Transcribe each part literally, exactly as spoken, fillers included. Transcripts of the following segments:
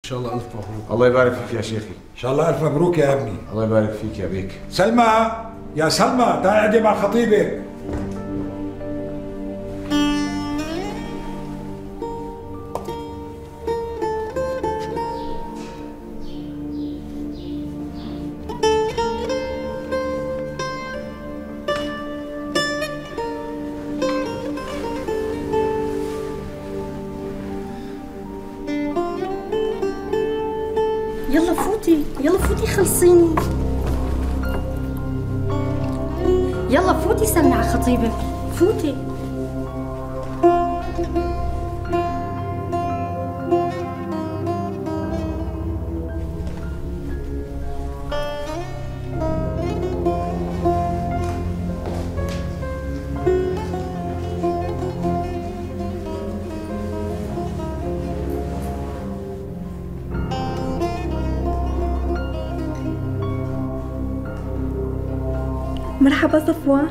شاء الله الف مبروك. الله يبارك فيك يا شيخي. ان شاء الله الف مبروك يا ابني. الله يبارك فيك يا بيك. سلمى، يا سلمى تعالي اقعدي مع خطيبك. يلا فوتي يلا فوتي خلصيني. يلا فوتي سلمي على خطيبك، فوتي. مرحبا صفوان.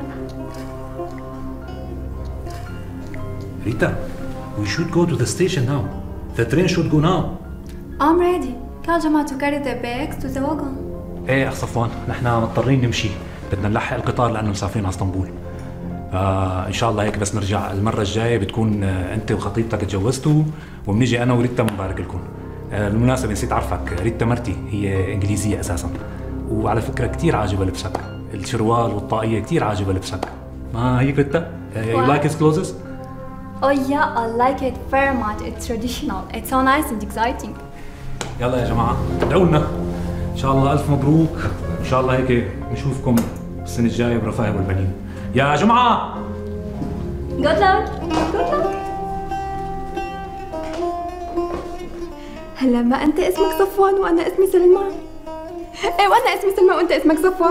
Rita, we should go to the station now. The train should go now. I'm ready. Tell Jamal to carry the bags to the wagon. ايه اخ صفوان، نحن مضطرين نمشي، بدنا نلحق القطار لانه مسافرين على اسطنبول. آه ان شاء الله هيك بس نرجع المره الجايه بتكون آه انت وخطيبتك تجوزتوا وبنيجي انا وريتا مبارك لكم. آه بالمناسبه نسيت اعرفك، ريتا مرتي هي انجليزيه اساسا، وعلى فكره كثير عاجبه لبسك، الشروال والطاقيه كثير عاجبه لبسك. ما هيك ريتا؟ You like his clothes? Oh yeah, I like it very much. It's traditional. It's so nice and exciting. يلا يا جماعه ادعوا لنا ان شاء الله الف مبروك، ان شاء الله هيك نشوفكم السنه الجايه برفاه والبنين يا جماعه. Good luck. Good luck. هلا ما انت اسمك صفوان وانا اسمي سلمى. ايه وانا اسمي سلمى وانت اسمك صفوان.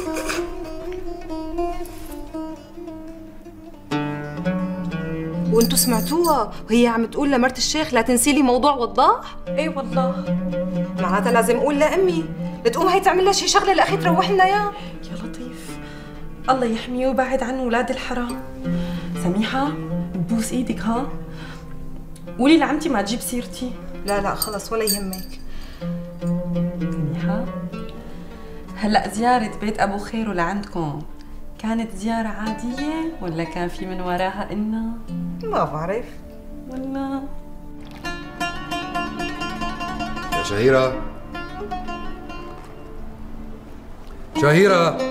وانتوا سمعتوها وهي عم تقول لمرت الشيخ لا تنسي لي موضوع وضاح؟ ايه والله معناتها لازم اقول لامي لتقوم هي تعمل لها شي شغله لاخي تروح لنا اياه. يا لطيف، الله يحميه ويبعد عنه ولاد الحرام. سميحه ببوس ايدك ها، قولي لعمتي ما تجيب سيرتي. لا لا خلص ولا يهمك. سميحه، هلا زياره بيت ابو خير لعندكم كانت زياره عاديه ولا كان في من وراها إنه؟ ما بعرف ولا. يا شهيرة، شهيرة.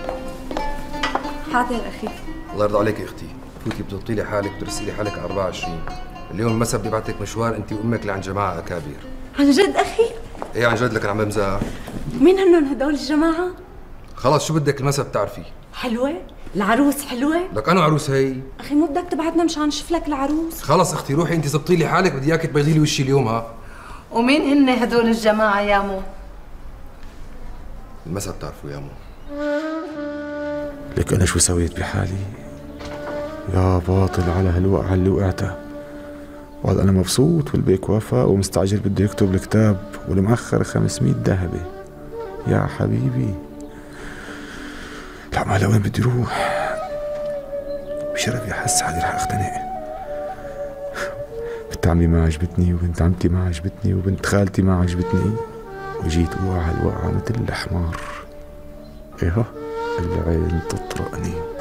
حاضر اخي. الله يرضى عليك يا اختي، فوتي بتبطي لي حالك وترسلي حالك على أربعة وعشرين. اليوم المساء بدي ابعث لك مشوار انت وامك لعند جماعه اكابر. عن جد اخي؟ ايه عن جد، لك عم بمزح. مين هنن هدول الجماعه؟ خلص شو بدك المساء بتعرفي. حلوه؟ العروس حلوه؟ لك انا عروس هي. اخي مو بدك تبعتنا مشان نشوف لك العروس؟ خلص اختي روحي انت زبطي لي حالك، بدي اياك تبيضي لي وشي اليوم. ها ومين هن هدول الجماعه يا مو؟ المساء بتعرفوا يا مو. لك انا شو سويت بحالي يا باطل على هالوقعه اللي وقعتها. وهذا انا مبسوط والبيك وفاء ومستعجل بده يكتب الكتاب والمأخر خمسمية ذهبه. يا حبيبي لا ما لوين بدي روح. بشرفي احس حالي رح اختنق. بنت عمي ما عجبتني وبنت عمتي ما عجبتني وبنت خالتي ما عجبتني، وجيت وقع الوقعه مثل الحمار. ايه العين تطرقني.